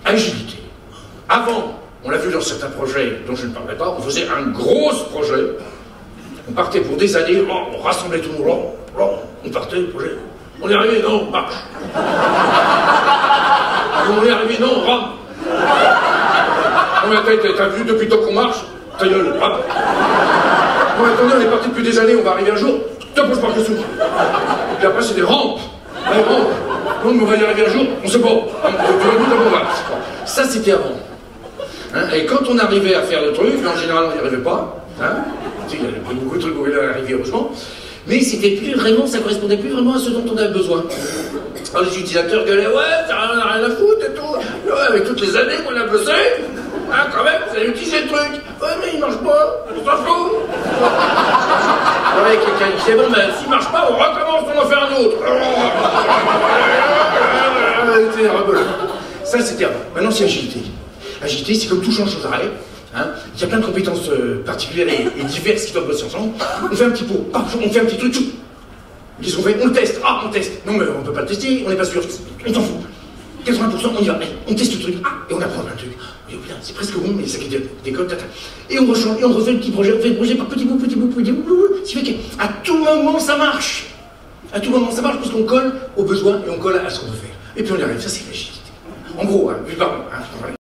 agilité. Avant, on l'a vu dans certains projets dont je ne parlerai pas, on faisait un gros projet, on partait pour des années, on rassemblait tout le monde, on partait, le projet, on est arrivé, non, on marche. On est arrivé, non, on rame. T'as vu depuis le temps qu'on marche? Ta gueule, rame. Bon, attendez, on est parti depuis des années, on va arriver un jour, top, je marche dessous. Et puis après, c'est des rampes. Des rampes. Non, mais on va y arriver un jour, on sait pas. Ça, c'était avant. Hein, et quand on arrivait à faire le truc, en général, on n'y arrivait pas. Hein, il y a beaucoup de trucs où il est arrivé, heureusement. Mais c'était plus vraiment, ça correspondait plus vraiment à ce dont on avait besoin. Alors les utilisateurs gueulaient, ouais, ça n'a rien à foutre et tout. Ouais, avec toutes les années qu'on a bossé, hein, quand même, vous allez utiliser le truc. Ouais, mais il marche pas, on s'en fout. Alors il y a quelqu'un qui disait, bon, ben, s'il marche pas, on recommence, on en fait un autre. Ça, c'était avant. Maintenant, c'est agilité. Agilité, c'est comme tout change sans arrêt. Hein, il y a plein de compétences particulières et diverses qui doivent bosser ensemble. On fait un petit pot, on fait un petit truc, qu'est-ce qu'on fait? On le teste, on teste. Non mais on peut pas le tester, on n'est pas sûr, on s'en fout. 80%, on y va, allez, on teste le truc, et on apprend un truc. On dit, oh putain, c'est presque bon, mais ça qui décolle, tata. Et on rechange, et on refait le petit projet, on fait le projet par petit bout, ce qui fait qu'à tout moment ça marche. À tout moment ça marche parce qu'on colle aux besoins et on colle à ce qu'on veut faire. Et puis on y arrive, ça c'est l'agilité. En gros, hein,